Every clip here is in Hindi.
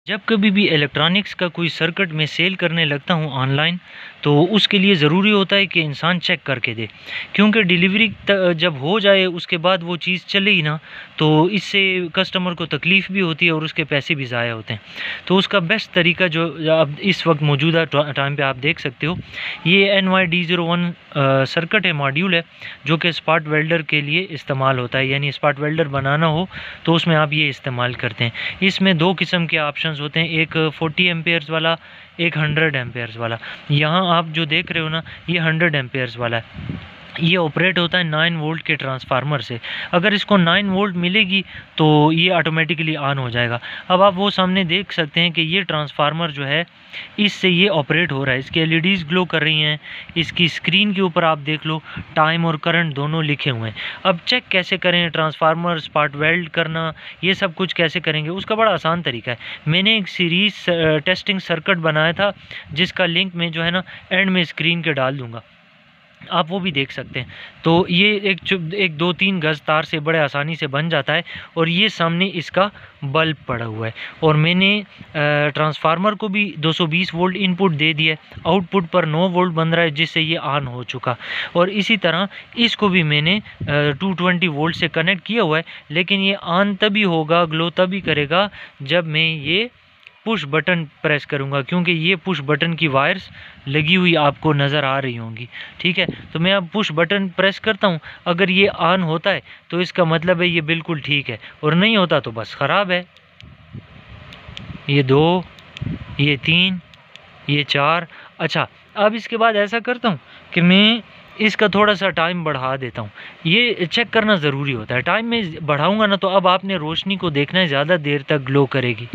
जब कभी भी इलेक्ट्रॉनिक्स का कोई सर्किट मैं सेल करने लगता हूँ ऑनलाइन, तो उसके लिए ज़रूरी होता है कि इंसान चेक करके दे, क्योंकि डिलीवरी जब हो जाए उसके बाद वो चीज़ चले ही ना, तो इससे कस्टमर को तकलीफ़ भी होती है और उसके पैसे भी ज़ाया होते हैं। तो उसका बेस्ट तरीका जो अब इस वक्त मौजूदा टाइम पे आप देख सकते हो, ये NYD01 सर्किट है, मॉड्यूल है, जो कि स्पॉट वेल्डर के लिए इस्तेमाल होता है। यानी स्पॉट वेल्डर बनाना हो तो उसमें आप ये इस्तेमाल करते हैं। इसमें दो किस्म के ऑप्शंस होते हैं, एक 40 एम्पेयर्स वाला, एक 100 एम्पेयर्स वाला। यहाँ आप जो देख रहे हो ना, ये 100 एम्पेयर्स वाला है। ये ऑपरेट होता है 9 वोल्ट के ट्रांसफार्मर से। अगर इसको 9 वोल्ट मिलेगी तो ये ऑटोमेटिकली ऑन हो जाएगा। अब आप वो सामने देख सकते हैं कि ये ट्रांसफार्मर जो है, इससे ये ऑपरेट हो रहा है। इसकी LEDs ग्लो कर रही हैं। इसकी स्क्रीन के ऊपर आप देख लो, टाइम और करंट दोनों लिखे हुए हैं। अब चेक कैसे करें ट्रांसफार्मर स्पॉट वेल्ड करना, ये सब कुछ कैसे करेंगे, उसका बड़ा आसान तरीका है। मैंने एक सीरीज टेस्टिंग सर्किट बनाया था, जिसका लिंक मैं जो है ना एंड में स्क्रीन के डाल दूँगा, आप वो भी देख सकते हैं। तो ये एक 2-3 गज़ तार से बड़े आसानी से बन जाता है। और ये सामने इसका बल्ब पड़ा हुआ है, और मैंने ट्रांसफार्मर को भी 220 वोल्ट इनपुट दे दिया है। आउटपुट पर 9 वोल्ट बन रहा है, जिससे ये ऑन हो चुका। और इसी तरह इसको भी मैंने 220 वोल्ट से कनेक्ट किया हुआ है, लेकिन ये ऑन तभी होगा, ग्लो तभी करेगा जब मैं ये पुश बटन प्रेस करूंगा, क्योंकि ये पुश बटन की वायर्स लगी हुई आपको नज़र आ रही होंगी। ठीक है, तो मैं अब पुश बटन प्रेस करता हूँ। अगर ये ऑन होता है तो इसका मतलब है ये बिल्कुल ठीक है, और नहीं होता तो बस ख़राब है। ये 2, ये 3, ये 4। अच्छा, अब इसके बाद ऐसा करता हूँ कि मैं इसका थोड़ा सा टाइम बढ़ा देता हूँ। ये चेक करना ज़रूरी होता है। टाइम में बढ़ाऊँगा ना, तो अब आपने रोशनी को देखना है, ज़्यादा देर तक ग्लो करेगी।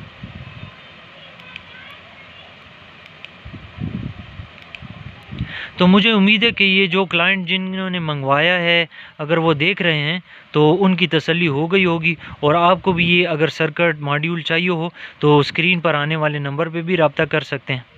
तो मुझे उम्मीद है कि ये जो क्लाइंट जिन्होंने मंगवाया है, अगर वो देख रहे हैं तो उनकी तसल्ली हो गई होगी। और आपको भी ये अगर सर्किट मॉड्यूल चाहिए हो तो स्क्रीन पर आने वाले नंबर पे भी रब्ता कर सकते हैं।